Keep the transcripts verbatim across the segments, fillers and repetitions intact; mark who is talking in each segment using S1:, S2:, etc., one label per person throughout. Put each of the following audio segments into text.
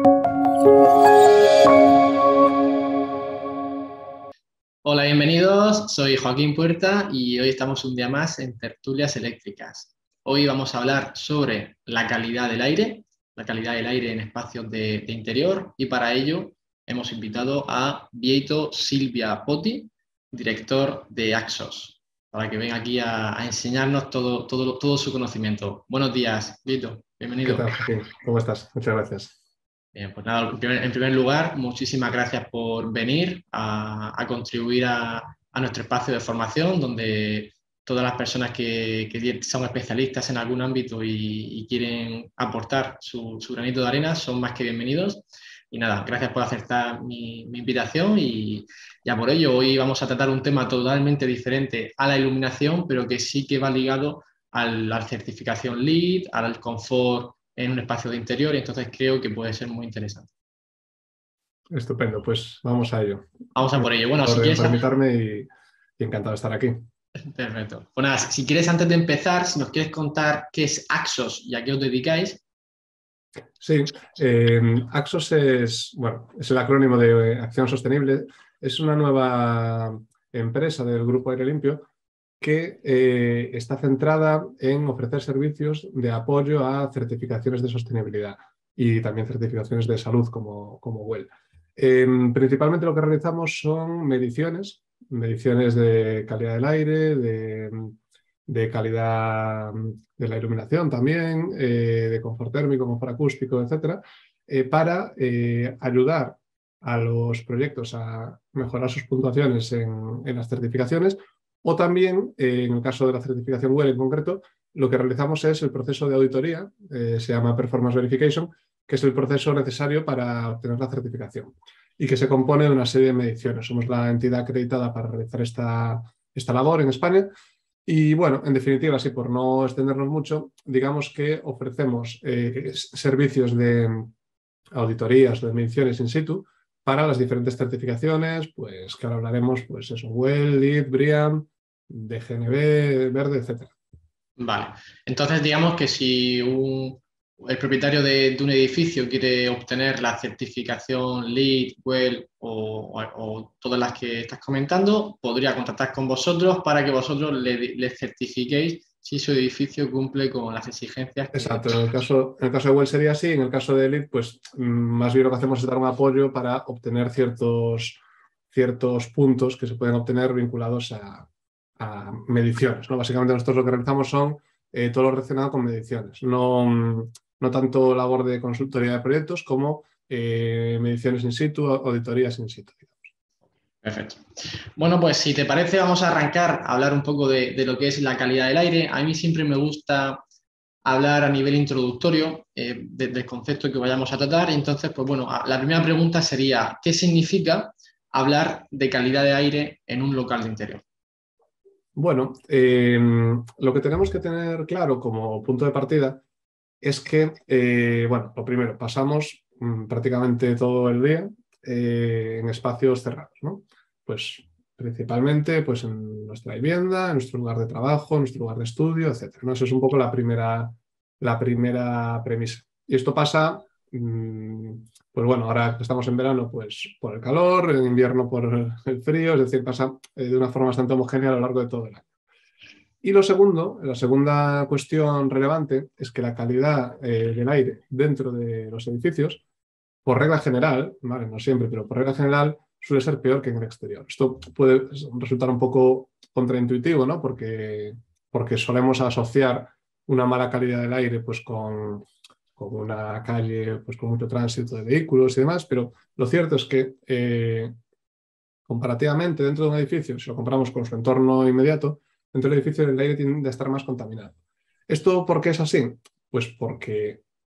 S1: Hola, bienvenidos. Soy Joaquín Puerta y hoy estamos un día más en Tertulias Eléctricas. Hoy vamos a hablar sobre la calidad del aire, la calidad del aire en espacios de, de interior, y para ello hemos invitado a Vieito Silvia Poti, director de Axos, para que venga aquí a, a enseñarnos todo, todo, todo su conocimiento. Buenos días, Vieito.
S2: ¿Qué
S1: Bienvenido.
S2: tal, Joaquín? ¿Cómo estás? Muchas gracias.
S1: Bien, pues nada, en primer, en primer lugar, muchísimas gracias por venir a, a contribuir a, a nuestro espacio de formación, donde todas las personas que, que son especialistas en algún ámbito y, y quieren aportar su, su granito de arena son más que bienvenidos. Y nada, gracias por aceptar mi, mi invitación y ya por ello hoy vamos a tratar un tema totalmente diferente a la iluminación, pero que sí que va ligado al- a la certificación LEED, al confort en un espacio de interior, y entonces creo que puede ser muy interesante.
S2: Estupendo, pues vamos a ello.
S1: Vamos a por ello. Bueno, si
S2: Por,
S1: quieres,
S2: por invitarme y, y encantado de estar aquí.
S1: perfecto. Bueno, nada, si quieres, antes de empezar, si nos quieres contar qué es Axos y a qué os dedicáis.
S2: Sí, eh, Axos es, bueno, es el acrónimo de Acción Sostenible. Es una nueva empresa del Grupo Aire Limpio que eh, está centrada en ofrecer servicios de apoyo a certificaciones de sostenibilidad y también certificaciones de salud como, como WELL. Eh, principalmente lo que realizamos son mediciones, mediciones de calidad del aire, de, de calidad de la iluminación también, eh, de confort térmico, confort acústico, etcétera, eh, para eh, ayudar a los proyectos a mejorar sus puntuaciones en, en las certificaciones, o también, eh, en el caso de la certificación WELL en concreto, lo que realizamos es el proceso de auditoría, eh, se llama Performance Verification, que es el proceso necesario para obtener la certificación y que se compone de una serie de mediciones. Somos la entidad acreditada para realizar esta, esta labor en España. Y bueno, en definitiva, así por no extendernos mucho, digamos que ofrecemos eh, servicios de auditorías o de mediciones in situ para las diferentes certificaciones, pues que ahora hablaremos, pues eso, WELL, LEED, BREEAM, D G N B, Verde, etcétera.
S1: Vale. Entonces, digamos que si un, el propietario de, de un edificio quiere obtener la certificación LEED, WELL o, o- o todas las que estás comentando, podría contactar con vosotros para que vosotros le, le certifiquéis si su edificio cumple con las exigencias que...
S2: Exacto, en el caso, en el caso de WELL sería así, en el caso de LEED, pues mm, más bien lo que hacemos es dar un apoyo para obtener ciertos, ciertos puntos que se pueden obtener vinculados a, a mediciones, ¿no? Básicamente nosotros lo que realizamos son eh, todo lo relacionado con mediciones, no, mm, no tanto labor de consultoría de proyectos como eh, mediciones in situ, auditorías in situ.
S1: Perfecto. Bueno, pues si te parece, vamos a arrancar a hablar un poco de, de lo que es la calidad del aire. A mí siempre me gusta hablar a nivel introductorio eh, de- del concepto que vayamos a tratar. Entonces, pues bueno, a- la primera pregunta sería, ¿qué significa hablar de calidad de aire en un local de interior?
S2: Bueno, eh, lo que tenemos que tener claro como punto de partida es que, eh, bueno, lo primero, pasamos mm, prácticamente todo el día eh, en espacios cerrados, ¿no? Pues principalmente pues, en nuestra vivienda, en nuestro lugar de trabajo, en nuestro lugar de estudio, etcétera, ¿no? Eso es un poco la primera, la primera premisa. Y esto pasa, mm, pues bueno, ahora que estamos en verano, pues por el calor, en invierno por el frío, es decir, pasa eh, de una forma bastante homogénea a lo largo de todo el año. Y lo segundo, la segunda cuestión relevante es que la calidad eh, del aire dentro de los edificios, por regla general, ¿vale? No siempre, pero por regla general, suele ser peor que en el exterior. Esto puede resultar un poco contraintuitivo, ¿no? Porque, porque solemos asociar una mala calidad del aire pues, con, con una calle pues, con mucho tránsito de vehículos y demás, pero lo cierto es que eh, comparativamente dentro de un edificio, si lo comparamos con su entorno inmediato, dentro del edificio el aire tiende a estar más contaminado. ¿Esto por qué es así? Pues porque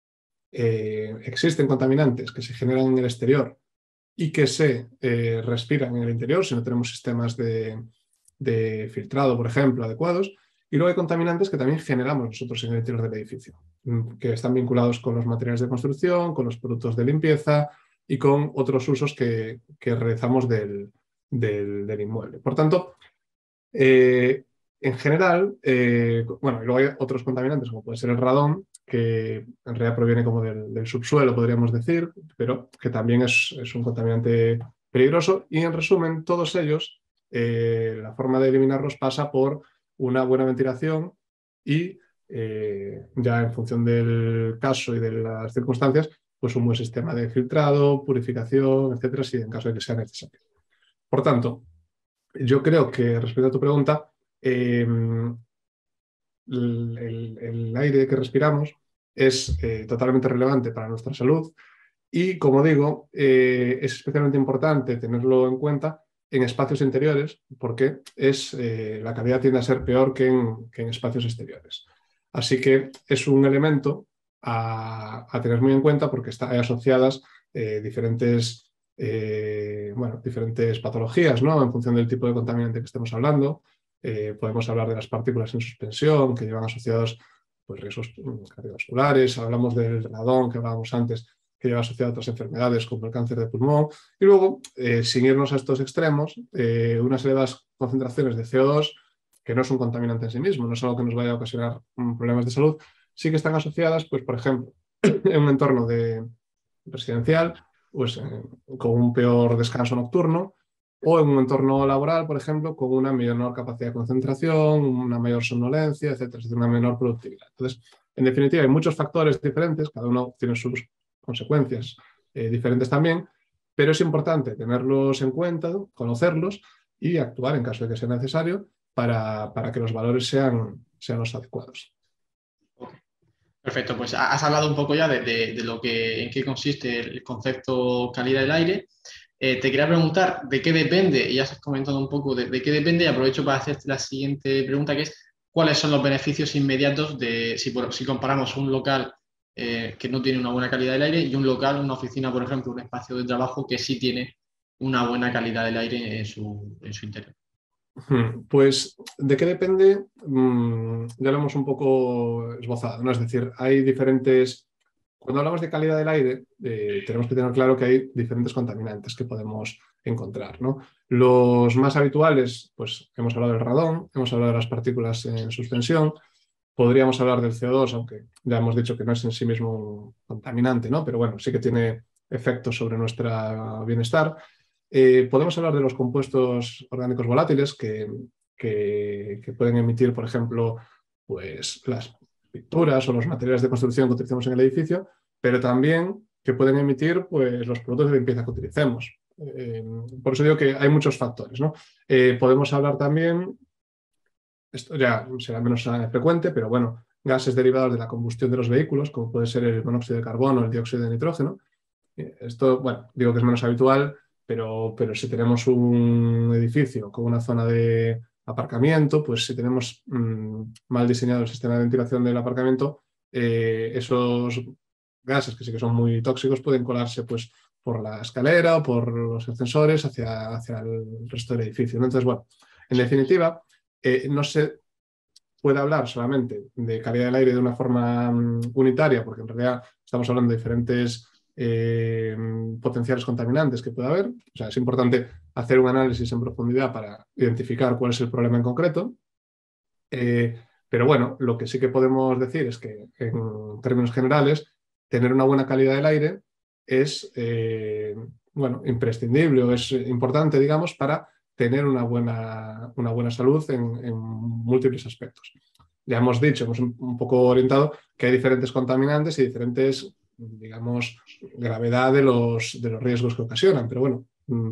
S2: eh, existen contaminantes que se generan en el exterior y que se eh, respiran en el interior si no tenemos sistemas de, de filtrado, por ejemplo, adecuados. Y luego hay contaminantes que también generamos nosotros en el interior del edificio, que están vinculados con los materiales de construcción, con los productos de limpieza y con otros usos que, que realizamos del, del, del inmueble. Por tanto, eh, en general, eh, bueno, y luego hay otros contaminantes como puede ser el radón, que en realidad proviene como del, del subsuelo, podríamos decir, pero que también es, es un contaminante peligroso. Y en resumen, todos ellos, eh, la forma de eliminarlos pasa por una buena ventilación y eh, ya en función del caso y de las circunstancias, pues un buen sistema de filtrado, purificación, etcétera, si en caso de que sea necesario. Por tanto, yo creo que respecto a tu pregunta, eh, el, el, el aire que respiramos es eh, totalmente relevante para nuestra salud y, como digo, eh, es especialmente importante tenerlo en cuenta en espacios interiores porque es, eh, la calidad tiende a ser peor que en, que en espacios exteriores. Así que es un elemento a, a tener muy en cuenta porque está asociadas eh, diferentes, eh, bueno, diferentes patologías, ¿no? En función del tipo de contaminante que estemos hablando. Eh, podemos hablar de las partículas en suspensión que llevan asociados pues, riesgos cardiovasculares. Hablamos del radón que hablábamos antes, que lleva asociado a otras enfermedades como el cáncer de pulmón. Y luego, eh, sin irnos a estos extremos, eh, unas elevadas concentraciones de C O dos, que no es un contaminante en sí mismo, no es algo que nos vaya a ocasionar um, problemas de salud, sí que están asociadas, pues, por ejemplo, en un entorno de residencial, pues, eh, con un peor descanso nocturno, o en un entorno laboral, por ejemplo, con una menor capacidad de concentración, una mayor somnolencia, etcétera, es decir, una menor productividad. Entonces, en definitiva, hay muchos factores diferentes, cada uno tiene sus consecuencias eh, diferentes también, pero es importante tenerlos en cuenta, conocerlos y actuar en caso de que sea necesario para, para que los valores sean, sean los adecuados.
S1: Perfecto, pues has hablado un poco ya de, de, de lo que, en qué consiste el concepto calidad del aire. Eh, te quería preguntar de qué depende, y ya has comentado un poco de, de qué depende, y aprovecho para hacerte la siguiente pregunta, que es cuáles son los beneficios inmediatos de si, por, si comparamos un local eh, que no tiene una buena calidad del aire y un local, una oficina, por ejemplo, un espacio de trabajo que sí tiene una buena calidad del aire en su, en su interior.
S2: Pues, ¿de qué depende? Mm, ya lo hemos un poco esbozado, ¿no? Es decir, hay diferentes... Cuando hablamos de calidad del aire, eh, tenemos que tener claro que hay diferentes contaminantes que podemos encontrar, ¿no? Los más habituales, pues hemos hablado del radón, hemos hablado de las partículas en suspensión, podríamos hablar del C O dos, aunque ya hemos dicho que no es en sí mismo un contaminante, ¿no? Pero bueno, sí que tiene efectos sobre nuestro bienestar. Eh, podemos hablar de los compuestos orgánicos volátiles que, que, que pueden emitir, por ejemplo, pues, las pinturas o los materiales de construcción que utilicemos en el edificio, pero también que pueden emitir pues, los productos de limpieza que utilicemos. Eh, por eso digo que hay muchos factores, ¿no? Eh, podemos hablar también, esto ya será menos frecuente, pero bueno, gases derivados de la combustión de los vehículos, como puede ser el monóxido de carbono o el dióxido de nitrógeno. Esto, bueno, digo que es menos habitual, pero, pero si tenemos un edificio con una zona de aparcamiento, pues si tenemos mmm, mal diseñado el sistema de ventilación del aparcamiento, eh, esos gases que sí que son muy tóxicos pueden colarse pues, por la escalera o por los ascensores hacia, hacia el resto del edificio, ¿no? Entonces, bueno, en definitiva, eh, no se puede hablar solamente de calidad del aire de una forma um, unitaria, porque en realidad estamos hablando de diferentes Eh, potenciales contaminantes que puede haber. O sea, es importante hacer un análisis en profundidad para identificar cuál es el problema en concreto. Eh, pero bueno, lo que sí que podemos decir es que en términos generales, tener una buena calidad del aire es eh, bueno, imprescindible o es importante, digamos, para tener una buena, una buena salud en, en múltiples aspectos. Ya hemos dicho, hemos un, un poco orientado que hay diferentes contaminantes y diferentes, digamos, gravedad de los, de los riesgos que ocasionan. Pero bueno,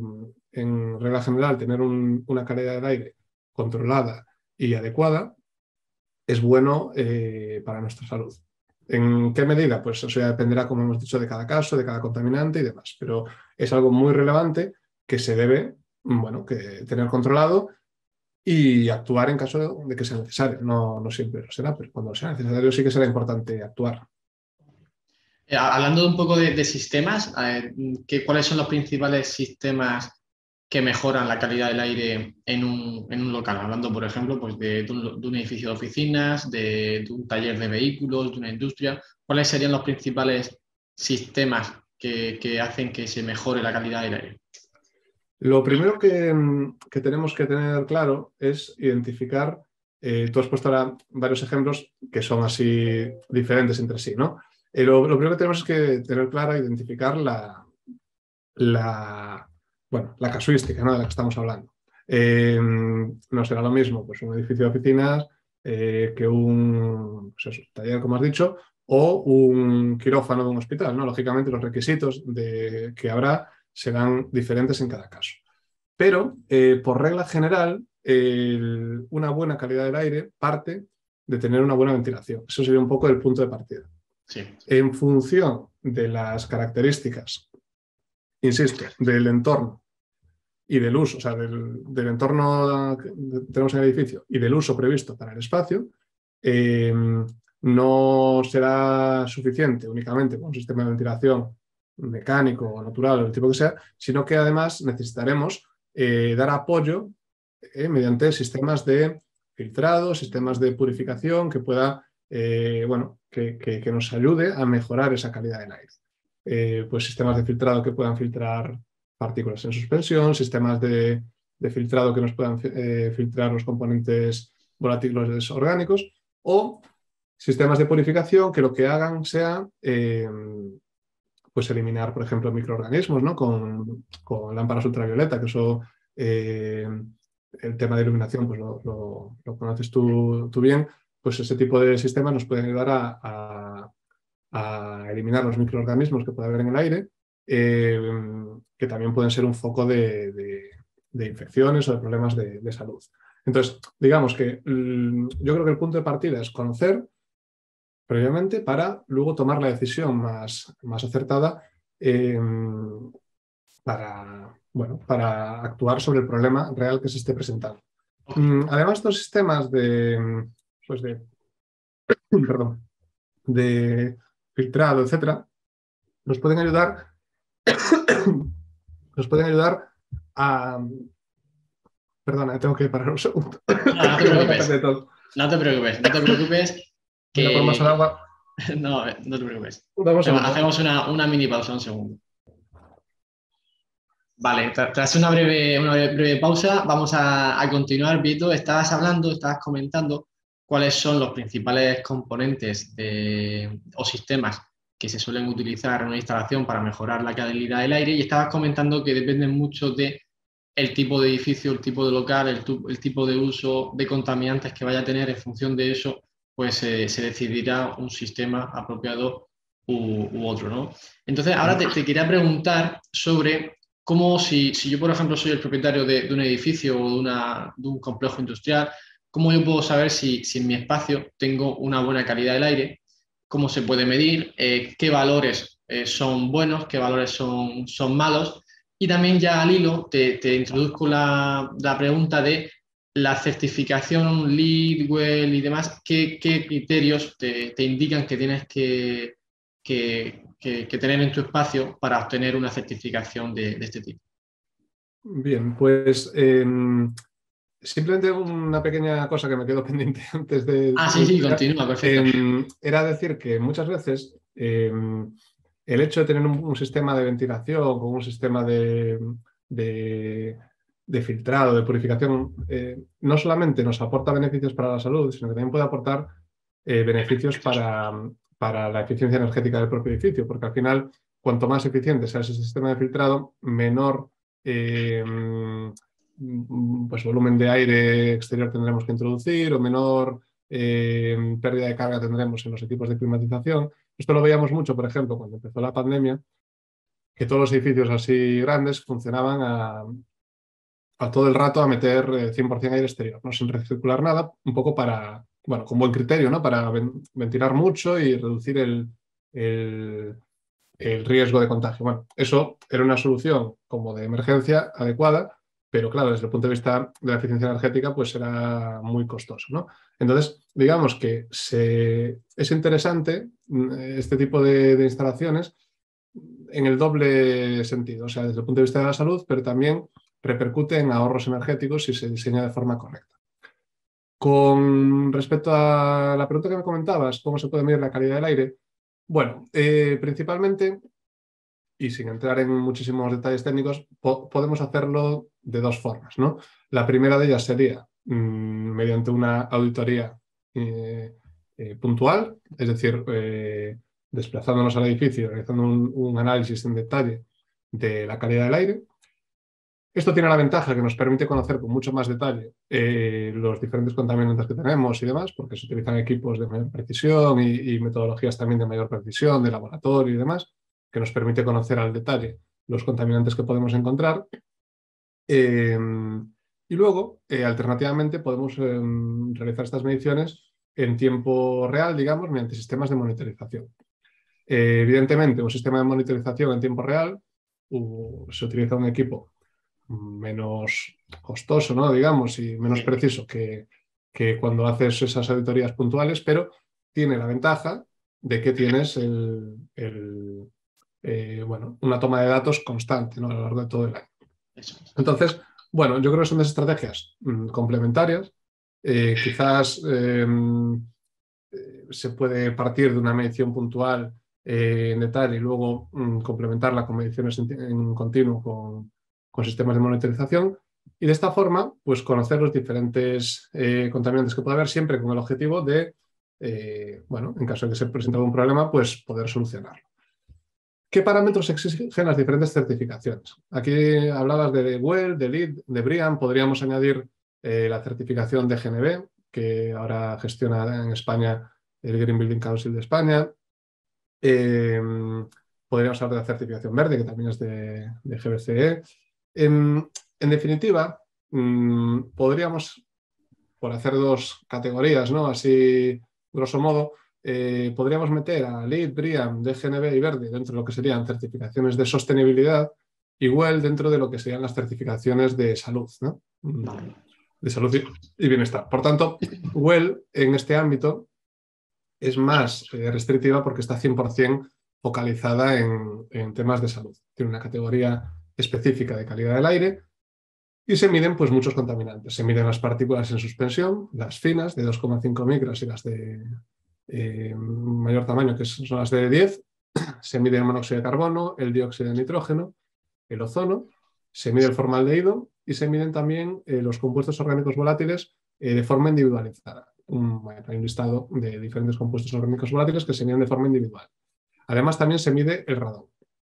S2: en regla general, tener un, una calidad del aire controlada y adecuada es bueno eh, para nuestra salud. ¿En qué medida? Pues eso ya dependerá, como hemos dicho, de cada caso, de cada contaminante y demás. Pero es algo muy relevante que se debe, bueno, que tener controlado y actuar en caso de que sea necesario. No, no siempre lo será, pero cuando sea necesario sí que será importante actuar.
S1: Eh, hablando un poco de, de sistemas, eh, ¿qué, ¿cuáles son los principales sistemas que mejoran la calidad del aire en un, en un local? Hablando, por ejemplo, pues de, de, un, de un edificio de oficinas, de, de un taller de vehículos, de una industria. ¿Cuáles serían los principales sistemas que, que hacen que se mejore la calidad del aire?
S2: Lo primero que, que tenemos que tener claro es identificar Eh, tú has puesto ahora varios ejemplos que son así diferentes entre sí, ¿no? Eh, lo, lo primero que tenemos es que tener clara, identificar la, la, bueno, la casuística, ¿no?, de la que estamos hablando. Eh, no será lo mismo pues, un edificio de oficinas eh, que un pues eso, taller, como has dicho, o un quirófano de un hospital, ¿no? Lógicamente, los requisitos de, que habrá serán diferentes en cada caso. Pero, eh, por regla general, el, una buena calidad del aire parte de tener una buena ventilación. Eso sería un poco el punto de partida.
S1: Sí.
S2: En función de las características, insisto, del entorno y del uso, o sea, del, del entorno que tenemos en el edificio y del uso previsto para el espacio, eh, no será suficiente únicamente con un sistema de ventilación mecánico o natural o del tipo que sea, sino que además necesitaremos eh, dar apoyo eh, mediante sistemas de filtrado, sistemas de purificación que pueda, eh, bueno, que, que, que nos ayude a mejorar esa calidad del aire. Eh, pues sistemas de filtrado que puedan filtrar partículas en suspensión, sistemas de, de filtrado que nos puedan eh, filtrar los componentes volátiles orgánicos, o sistemas de purificación que lo que hagan sea eh, pues eliminar, por ejemplo, microorganismos, ¿no?, con, con lámparas ultravioleta, que eso, eh, el tema de iluminación, pues lo, lo, lo conoces tú, tú bien, pues ese tipo de sistemas nos pueden ayudar a, a, a eliminar los microorganismos que puede haber en el aire, eh, que también pueden ser un foco de, de, de infecciones o de problemas de, de salud. Entonces, digamos que yo creo que el punto de partida es conocer previamente para luego tomar la decisión más, más acertada eh, para, bueno, para actuar sobre el problema real que se esté presentando. Además, estos sistemas de, pues de, perdón, de filtrado, etcétera, nos pueden ayudar, nos pueden ayudar a... Perdona, tengo que parar un segundo.
S1: No, no te preocupes. No te preocupes, no te preocupes.
S2: Voy a por más al agua.
S1: No, no te preocupes.
S2: Vamos a
S1: Hacemos una, una mini pausa, un segundo. Vale, tras una breve, una breve pausa, vamos a, a continuar. Vito, estabas hablando, estabas comentando cuáles son los principales componentes de, o sistemas que se suelen utilizar en una instalación para mejorar la calidad del aire, y estabas comentando que dependen mucho de el tipo de edificio, el tipo de local, el, el tipo de uso de contaminantes que vaya a tener. En función de eso, pues eh, se decidirá un sistema apropiado u, u otro, ¿no? Entonces, ahora te, te quería preguntar sobre cómo, si, si yo, por ejemplo, soy el propietario de, de un edificio o de, una, de un complejo industrial, ¿cómo yo puedo saber si, si en mi espacio tengo una buena calidad del aire? ¿Cómo se puede medir? Eh, ¿Qué valores eh, son buenos? ¿Qué valores son, son malos? Y también, ya al hilo, te, te introduzco la, la pregunta de la certificación LEED, WELL y demás. ¿Qué, qué criterios te, te indican que tienes que, que, que, que tener en tu espacio para obtener una certificación de, de este tipo?
S2: Bien, pues eh, simplemente una pequeña cosa que me quedó pendiente antes de...
S1: Ah, sí, sí, continúa, perfecto.
S2: Eh, era decir que muchas veces... Eh, el hecho de tener un, un sistema de ventilación con un sistema de, de, de filtrado, de purificación, eh, no solamente nos aporta beneficios para la salud, sino que también puede aportar eh, beneficios para, para la eficiencia energética del propio edificio, porque al final, cuanto más eficiente sea ese sistema de filtrado, menor eh, pues, volumen de aire exterior tendremos que introducir, o menor eh, pérdida de carga tendremos en los equipos de climatización. Esto lo veíamos mucho, por ejemplo, cuando empezó la pandemia, que todos los edificios así grandes funcionaban a, a todo el rato a meter cien por ciento aire exterior, ¿no?, sin recircular nada, un poco para, bueno, con buen criterio, ¿no?, para ven, ventilar mucho y reducir el, el, el riesgo de contagio. Bueno, eso era una solución como de emergencia adecuada, pero claro, desde el punto de vista de la eficiencia energética, pues era muy costoso, ¿no? Entonces, digamos que se, es interesante este tipo de, de instalaciones en el doble sentido, o sea, desde el punto de vista de la salud, pero también repercute en ahorros energéticos si se diseña de forma correcta. Con respecto a la pregunta que me comentabas, ¿cómo se puede medir la calidad del aire? Bueno, eh, principalmente, y sin entrar en muchísimos detalles técnicos, po podemos hacerlo de dos formas, ¿no? La primera de ellas sería mmm, mediante una auditoría eh, eh, puntual, es decir, eh, desplazándonos al edificio, realizando un, un análisis en detalle de la calidad del aire. Esto tiene la ventaja que nos permite conocer con mucho más detalle eh, los diferentes contaminantes que tenemos y demás, porque se utilizan equipos de mayor precisión y, y metodologías también de mayor precisión, de laboratorio y demás, que nos permite conocer al detalle los contaminantes que podemos encontrar. Eh, y luego, eh, alternativamente, podemos eh, realizar estas mediciones en tiempo real, digamos, mediante sistemas de monitorización. Eh, evidentemente, un sistema de monitorización en tiempo real uh, se utiliza un equipo menos costoso, ¿no? Digamos, y menos
S1: Sí.
S2: preciso que, que cuando haces esas auditorías puntuales, pero tiene la ventaja de que tienes el, el, eh, bueno, una toma de datos constante, ¿no? A lo largo de todo el año.
S1: Eso es.
S2: Entonces, bueno, yo creo que son dos estrategias mmm, complementarias. Eh, quizás eh, se puede partir de una medición puntual eh, en detalle y luego mmm, complementarla con mediciones en, en continuo con, con sistemas de monitorización. Y de esta forma, pues conocer los diferentes eh, contaminantes que puede haber, siempre con el objetivo de, eh, bueno, en caso de que se presente algún problema, pues poder solucionarlo. ¿Qué parámetros exigen las diferentes certificaciones? Aquí hablabas de WELL, de LEED, de BREEAM. Podríamos añadir eh, la certificación de G N B, que ahora gestiona en España el Green Building Council de España. Eh, podríamos hablar de la certificación verde, que también es de, de G B C E. En, en definitiva, mmm, podríamos, por hacer dos categorías, ¿no? Así, grosso modo, eh, podríamos meter a LEED, BREEAM, D G N B y Verde dentro de lo que serían certificaciones de sostenibilidad, igual dentro de lo que serían las certificaciones de salud, ¿no?
S1: Vale.
S2: De salud y bienestar. Por tanto, WELL en este ámbito es más eh, restrictiva porque está cien por cien focalizada en, en temas de salud. Tiene una categoría específica de calidad del aire y se miden pues, muchos contaminantes. Se miden las partículas en suspensión, las finas de dos coma cinco micras y las de eh, mayor tamaño, que son las de diez. Se mide el monóxido de carbono, el dióxido de nitrógeno, el ozono, se mide el formaldehído y se miden también eh, los compuestos orgánicos volátiles eh, de forma individualizada. Un, bueno, hay un listado de diferentes compuestos orgánicos volátiles que se miden de forma individual. Además, también se mide el radón.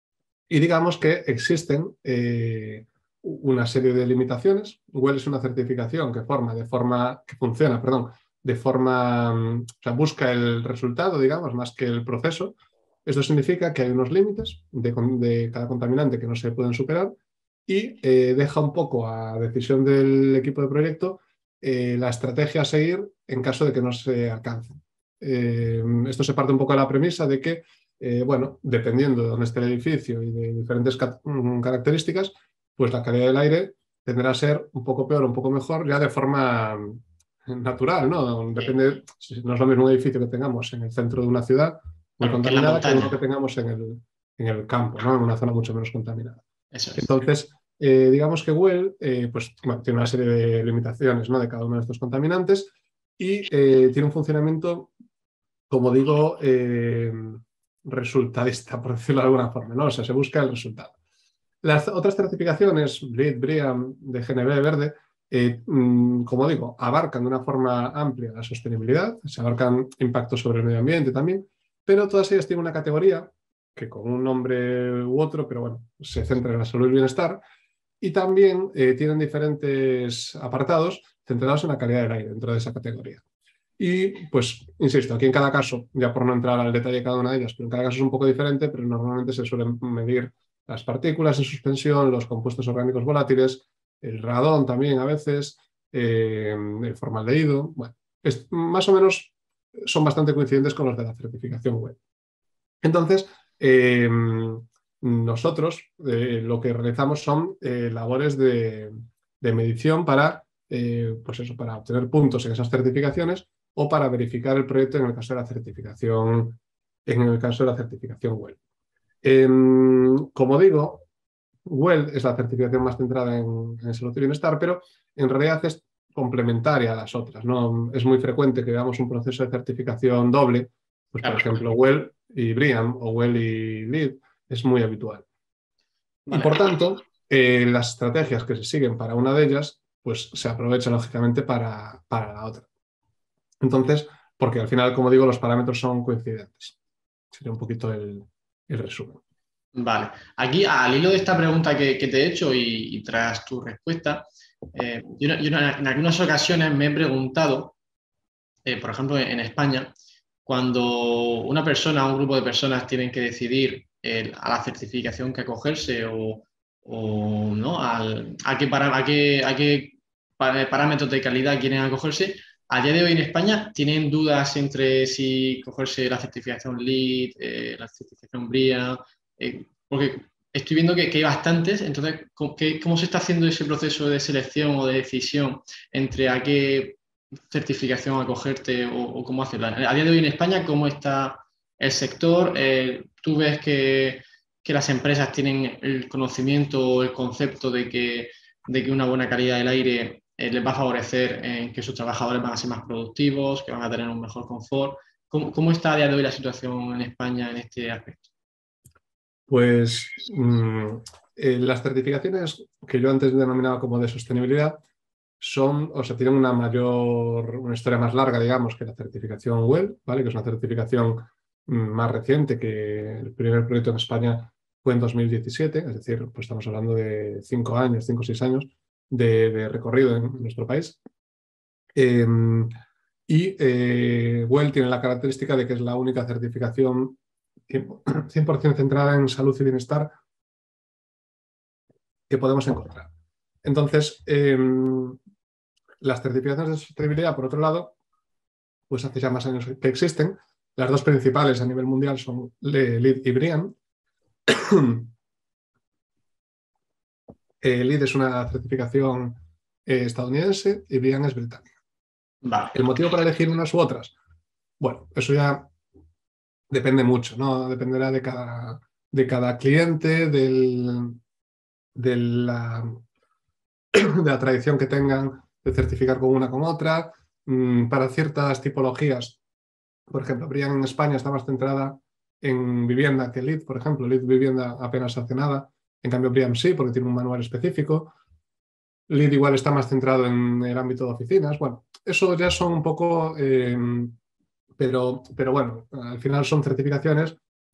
S2: Y digamos que existen eh, una serie de limitaciones. WELL es una certificación que, forma de forma, que funciona perdón, de forma, o sea, busca el resultado, digamos, más que el proceso. Esto significa que hay unos límites de, de cada contaminante que no se pueden superar y eh, deja un poco a decisión del equipo de proyecto eh, la estrategia a seguir en caso de que no se alcance. Eh, esto se parte un poco de la premisa de que, eh, bueno, dependiendo de dónde esté el edificio y de diferentes ca características, pues la calidad del aire tendrá a ser un poco peor o un poco mejor ya de forma natural, ¿no? Depende, no es lo mismo un edificio que tengamos en el centro de una ciudad muy
S1: Claro, que en la
S2: contaminada que uno que
S1: montaña.
S2: tengamos en el, en el campo, ¿no? En una zona mucho menos contaminada.
S1: Eso es.
S2: Entonces, eh, digamos que WELL eh, pues, bueno, tiene una serie de limitaciones, ¿no? De cada uno de estos contaminantes y eh, tiene un funcionamiento, como digo, eh, resultadista, por decirlo de alguna forma, ¿no? O sea, se busca el resultado. Las otras certificaciones, LEED, BREEAM, de G N B, Verde, eh, mmm, como digo, abarcan de una forma amplia la sostenibilidad, se abarcan impactos sobre el medio ambiente también, pero todas ellas tienen una categoría que con un nombre u otro, pero bueno, se centra en la salud y el bienestar, y también eh, tienen diferentes apartados centrados en la calidad del aire dentro de esa categoría. Y pues, insisto, aquí en cada caso, ya por no entrar al detalle de cada una de ellas, pero en cada caso es un poco diferente, pero normalmente se suelen medir las partículas en suspensión, los compuestos orgánicos volátiles, el radón también a veces, eh, el formaldehído. Bueno, es, más o menos son bastante coincidentes con los de la certificación WELL. Entonces, eh, nosotros eh, lo que realizamos son eh, labores de, de medición para, eh, pues eso, para obtener puntos en esas certificaciones o para verificar el proyecto en el caso de la certificación, en el caso de la certificación WELL. Eh, como digo, WELL es la certificación más centrada en, en salud y bienestar, pero en realidad es complementaria a las otras, ¿no? Es muy frecuente que veamos un proceso de certificación doble, pues por
S1: Claro.
S2: ejemplo WELL y BREEAM o WELL y LEED, es muy habitual. Y
S1: Vale.
S2: por tanto, eh, las estrategias que se siguen para una de ellas pues se aprovecha lógicamente para, para la otra. Entonces, porque al final, como digo, los parámetros son coincidentes. Sería un poquito el, el resumen.
S1: Vale. Aquí, al hilo de esta pregunta que, que te he hecho y, y tras tu respuesta, eh, yo, yo en algunas ocasiones me he preguntado, eh, por ejemplo, en, en España, cuando una persona o un grupo de personas tienen que decidir eh, a la certificación que acogerse o, o ¿no? Al, a, qué para, a, qué, a qué parámetros de calidad quieren acogerse, a día de hoy en España tienen dudas entre si cogerse la certificación LEED, eh, la certificación BREEAM, eh, porque estoy viendo que, que hay bastantes, entonces, ¿cómo, qué, ¿cómo se está haciendo ese proceso de selección o de decisión entre a qué certificación acogerte o, o cómo hacerla? A día de hoy en España, ¿cómo está el sector? Eh, ¿Tú ves que, que las empresas tienen el conocimiento o el concepto de que, de que una buena calidad del aire eh, les va a favorecer en que sus trabajadores van a ser más productivos, que van a tener un mejor confort? ¿Cómo, cómo está a día de hoy la situación en España en este aspecto?
S2: Pues mmm, eh, las certificaciones que yo antes denominaba como de sostenibilidad son, o sea, tienen una mayor, una historia más larga, digamos, que la certificación WELL, ¿vale? Que es una certificación mm, más reciente, que el primer proyecto en España fue en dos mil diecisiete, es decir, pues estamos hablando de cinco años, cinco o seis años de, de recorrido en nuestro país. Eh, y eh, WELL tiene la característica de que es la única certificación cien por ciento centrada en salud y bienestar que podemos encontrar. Entonces, eh, las certificaciones de sostenibilidad, por otro lado, pues hace ya más años que existen. Las dos principales a nivel mundial son LEED y BREEAM. eh, LEED es una certificación eh, estadounidense y BREEAM es británica.
S1: Vale.
S2: ¿El motivo para elegir unas u otras? Bueno, eso ya depende mucho, ¿no? Dependerá de cada, de cada cliente, del, de, la, de la tradición que tengan de certificar con una con otra. Mm, para ciertas tipologías, por ejemplo, BREEAM en España está más centrada en vivienda que LEED, por ejemplo. LEED vivienda apenas hace nada, en cambio BREEAM sí, porque tiene un manual específico. LEED igual está más centrado en el ámbito de oficinas. Bueno, eso ya son un poco, eh, pero, pero bueno, al final son certificaciones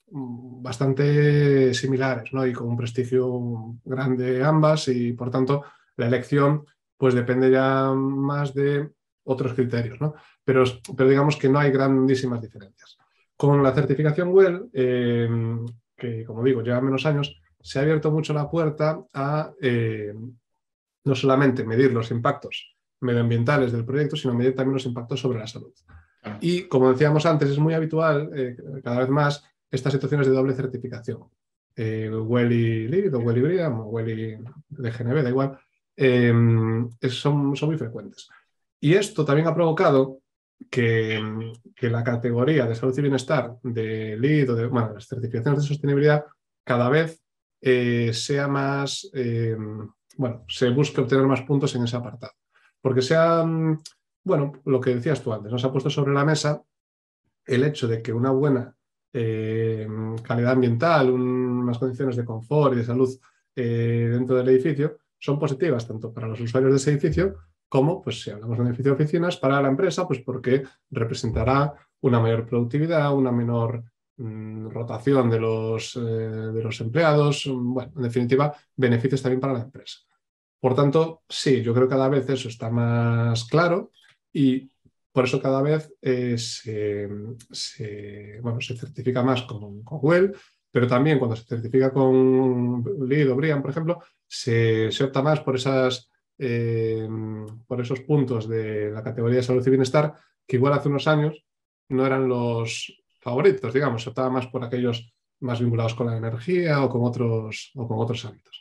S2: bastante similares, ¿no? Y con un prestigio grande ambas y por tanto la elección pues depende ya más de otros criterios, ¿no? Pero, pero digamos que no hay grandísimas diferencias. Con la certificación WELL, eh, que como digo lleva menos años, se ha abierto mucho la puerta a eh, no solamente medir los impactos medioambientales del proyecto, sino medir también los impactos sobre la salud. Y como decíamos antes, es muy habitual, eh, cada vez más, estas situaciones de doble certificación. Eh, WELL y LEED, o WELL y BREEAM, o WELL y D G N B, da igual, eh, son, son muy frecuentes. Y esto también ha provocado que, que la categoría de salud y bienestar de LEED o de bueno, las certificaciones de sostenibilidad cada vez eh, sea más, eh, bueno, se busque obtener más puntos en ese apartado. Porque sea, bueno, lo que decías tú antes, nos ha puesto sobre la mesa el hecho de que una buena eh, calidad ambiental, un, unas condiciones de confort y de salud eh, dentro del edificio son positivas tanto para los usuarios de ese edificio como, pues si hablamos de un edificio de oficinas, para la empresa, pues porque representará una mayor productividad, una menor mmm, rotación de los, eh, de los empleados, bueno, en definitiva, beneficios también para la empresa. Por tanto, sí, yo creo que cada vez eso está más claro y por eso cada vez eh, se, se, bueno, se certifica más con, con WELL, pero también cuando se certifica con LEED o BREEAM, por ejemplo, se, se opta más por, esas, eh, por esos puntos de la categoría de salud y bienestar que igual hace unos años no eran los favoritos, digamos, se optaba más por aquellos más vinculados con la energía o con otros, o con otros ámbitos.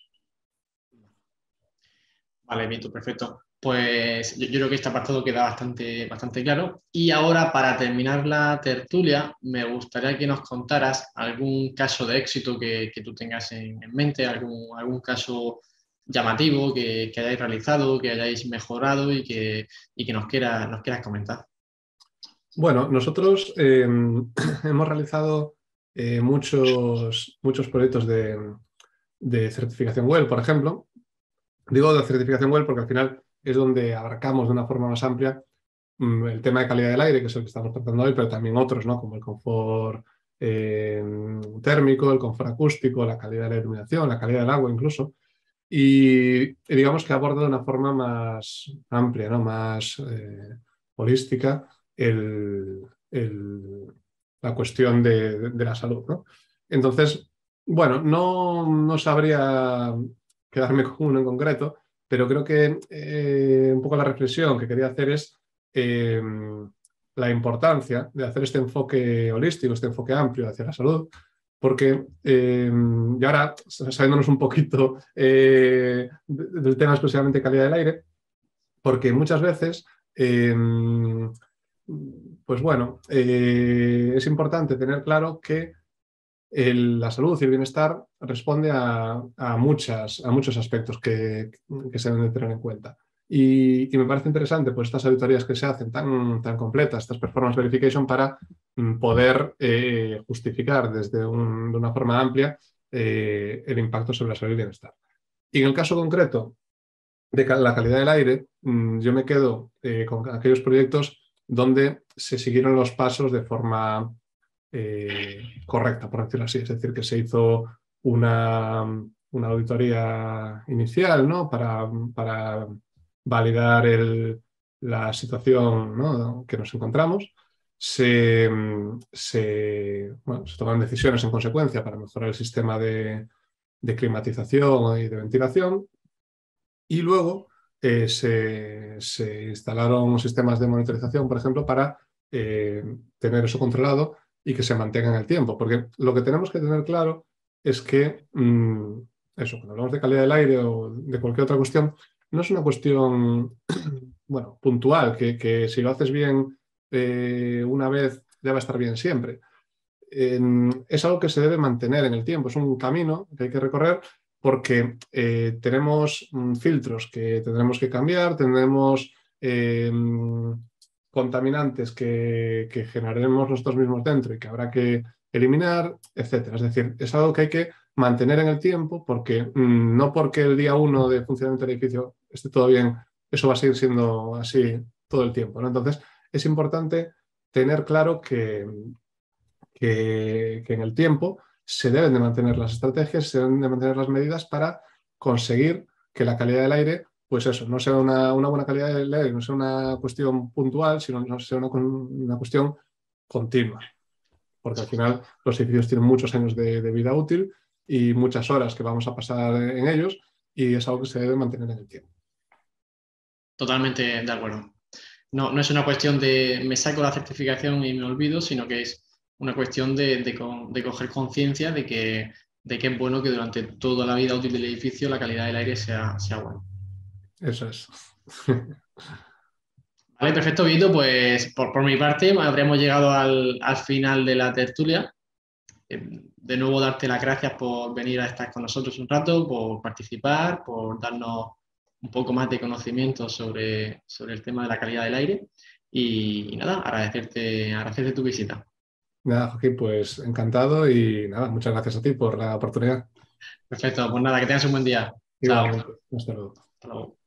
S1: Vale, Vito, perfecto. Pues yo, yo creo que este apartado queda bastante, bastante claro. Y ahora, para terminar la tertulia, me gustaría que nos contaras algún caso de éxito que, que tú tengas en, en mente, algún, algún caso llamativo que, que hayáis realizado, que hayáis mejorado y que, y que nos, quiera, nos quieras comentar.
S2: Bueno, nosotros eh, hemos realizado eh, muchos, muchos proyectos de, de certificación WELL, por ejemplo. Digo de certificación WELL porque al final es donde abarcamos de una forma más amplia mm, el tema de calidad del aire, que es el que estamos tratando hoy, pero también otros, ¿no? Como el confort eh, térmico, el confort acústico, la calidad de la iluminación, la calidad del agua incluso. Y, y digamos que aborda de una forma más amplia, ¿no? Más eh, holística el, el, la cuestión de, de, de la salud, ¿no? Entonces, bueno, no, no sabría quedarme con uno en concreto, pero creo que eh, un poco la reflexión que quería hacer es eh, la importancia de hacer este enfoque holístico, este enfoque amplio hacia la salud, porque, eh, y ahora saliéndonos un poquito eh, del tema exclusivamente calidad del aire, porque muchas veces, eh, pues bueno, eh, es importante tener claro que el, la salud y el bienestar responde a, a, muchas, a muchos aspectos que, que se deben de tener en cuenta. Y, y, me parece interesante pues, estas auditorías que se hacen tan, tan completas, estas performance verification, para mm, poder eh, justificar desde un, de una forma amplia eh, el impacto sobre la salud y el bienestar. Y en el caso concreto de la calidad del aire, mmm, yo me quedo eh, con aquellos proyectos donde se siguieron los pasos de forma eh, correcta, por decirlo así. Es decir, que se hizo una, una auditoría inicial, ¿no? para, para validar el, la situación, ¿no? que nos encontramos. Se, se, bueno, se toman decisiones en consecuencia para mejorar el sistema de, de climatización y de ventilación. Y luego eh, se, se, instalaron sistemas de monitorización, por ejemplo, para eh, tener eso controlado y que se mantenga en el tiempo. Porque lo que tenemos que tener claro es que, mmm, eso, cuando hablamos de calidad del aire o de cualquier otra cuestión, no es una cuestión, bueno, puntual, que, que si lo haces bien eh, una vez ya va a estar bien siempre. Eh, es algo que se debe mantener en el tiempo, es un camino que hay que recorrer porque eh, tenemos mm, filtros que tendremos que cambiar, tendremos eh, contaminantes que, que generaremos nosotros mismos dentro y que habrá que eliminar, etcétera. Es decir, es algo que hay que mantener en el tiempo porque mm, no porque el día uno de funcionamiento del edificio esté todo bien, eso va a seguir siendo así todo el tiempo, ¿no? Entonces, es importante tener claro que, que, que en el tiempo se deben de mantener las estrategias, se deben de mantener las medidas para conseguir que la calidad del aire, pues eso, no sea una, una buena calidad del aire, no sea una cuestión puntual, sino no sea una, una cuestión continua. Porque al final los edificios tienen muchos años de, de vida útil y muchas horas que vamos a pasar en ellos y es algo que se debe mantener en el tiempo.
S1: Totalmente de acuerdo. No, no es una cuestión de me saco la certificación y me olvido, sino que es una cuestión de, de, de coger conciencia de que, de que es bueno que durante toda la vida útil del edificio la calidad del aire sea, sea buena.
S2: Eso es.
S1: Vale, perfecto, Vito. Pues por, por mi parte habríamos llegado al, al final de la tertulia. De nuevo, darte las gracias por venir a estar con nosotros un rato, por participar, por darnos un poco más de conocimiento sobre, sobre el tema de la calidad del aire. Y, y nada, agradecerte, agradecerte tu visita.
S2: Nada, Joaquín, pues encantado y nada, muchas gracias a ti por la oportunidad.
S1: Perfecto, pues nada, que tengas un buen día. Chao.
S2: Igualmente, hasta luego.
S1: Hasta luego.